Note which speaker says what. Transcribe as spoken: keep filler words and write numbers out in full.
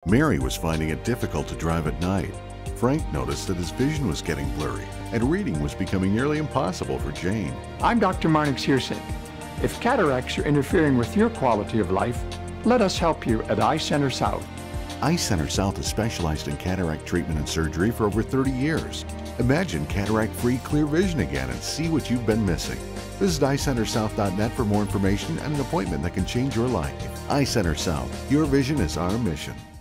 Speaker 1: Mary was finding it difficult to drive at night. Frank noticed that his vision was getting blurry, and reading was becoming nearly impossible for Jane.
Speaker 2: I'm Doctor Marnix Hearson. If cataracts are interfering with your quality of life, let us help you at Eye Center South.
Speaker 1: Eye Center South has specialized in cataract treatment and surgery for over thirty years. Imagine cataract-free clear vision again and see what you've been missing. Visit eye center south dot net for more information and an appointment that can change your life. Eye Center South, your vision is our mission.